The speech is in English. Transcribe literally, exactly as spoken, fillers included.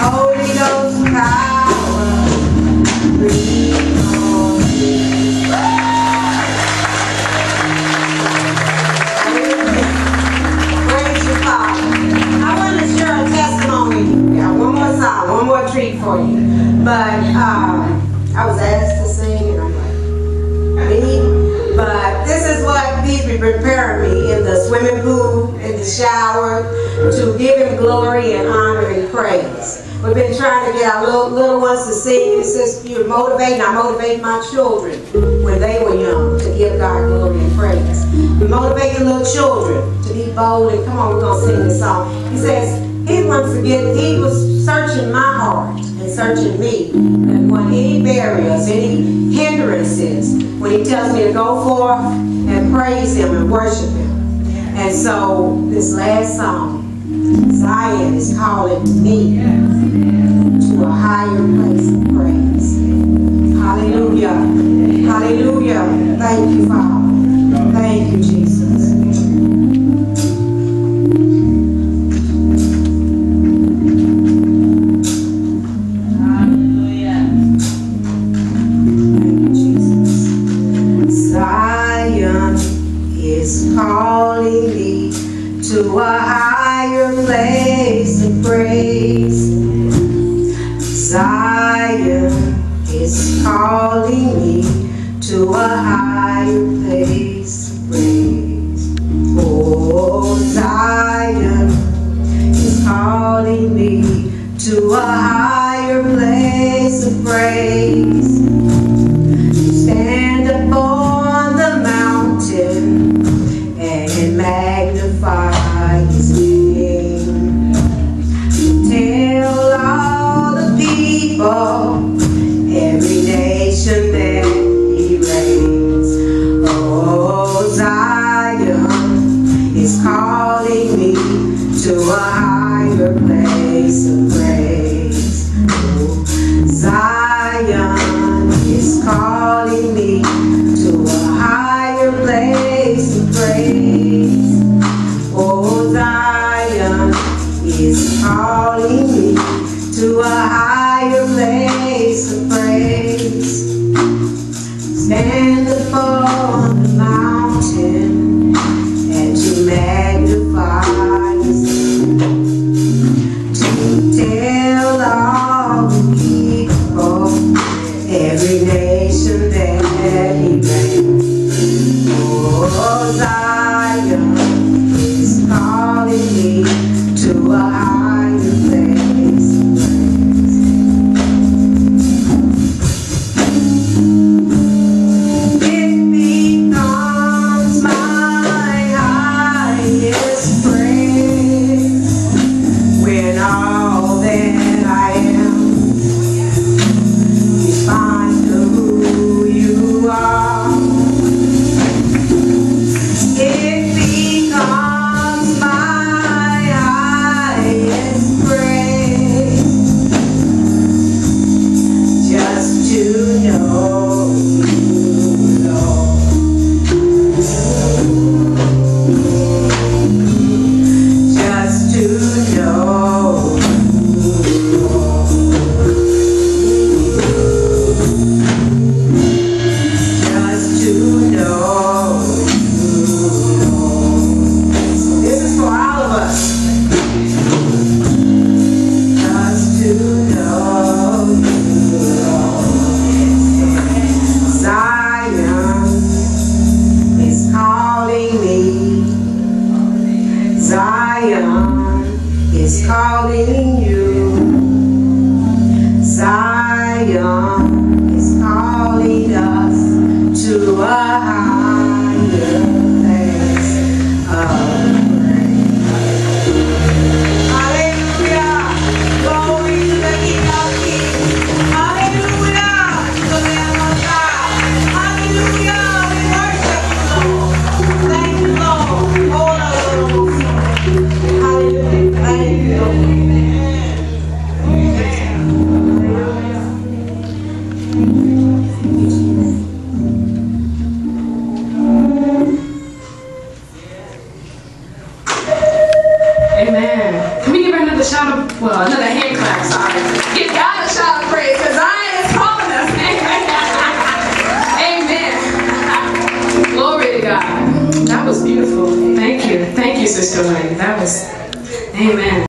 Holy Ghost power, breathe on me. Praise you, Father. I want to share a testimony. Yeah, one more song, one more treat for you. But um, I was asked to sing, and I'm like, me? But this is what He's been preparing me in the swimming pool, in the shower, to give Him glory and honor and praise. We've been trying to get our little, little ones to sing. It says you're motivating. I motivate my children when they were young to give God glory and praise. We motivate the little children to be bold and come on, we're going to sing this song. He says He wants to get, He was searching my heart and searching me. And when any barriers, any hindrances, when He tells me to go forth and praise Him and worship Him. And so this last song, Zion is calling me to a higher place of praise. Hallelujah. Hallelujah. Thank you, Father. Thank you, Jesus. Hallelujah. Thank you, Jesus. Zion is calling me to a higher place of praise. Zion is calling me to a higher place of praise. Oh, Zion is calling me to a higher place of praise. Stand upon the mountain and magnify His name. Tell all the people, every nation that He reigns. Oh, Zion is calling me to a higher place of praise. Oh, Zion is calling me to a higher place of praise. Oh, Zion is calling me to a higher place of praise. Stand upon the mountain and to magnify His name. To tell all the people, every nation that He reigns. Oh, Zion is calling me to a higher place of praise. It becomes my highest praise when all that Sister Lady. That was, amen.